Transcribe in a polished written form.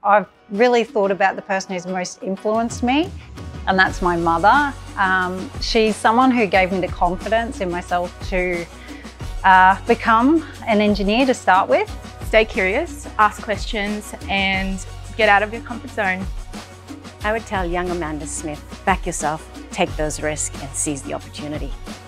I've really thought about the person who's most influenced me, and that's my mother. She's someone who gave me the confidence in myself to become an engineer to start with. Stay curious, ask questions, and get out of your comfort zone. I would tell young Amanda Smith, back yourself, take those risks and seize the opportunity.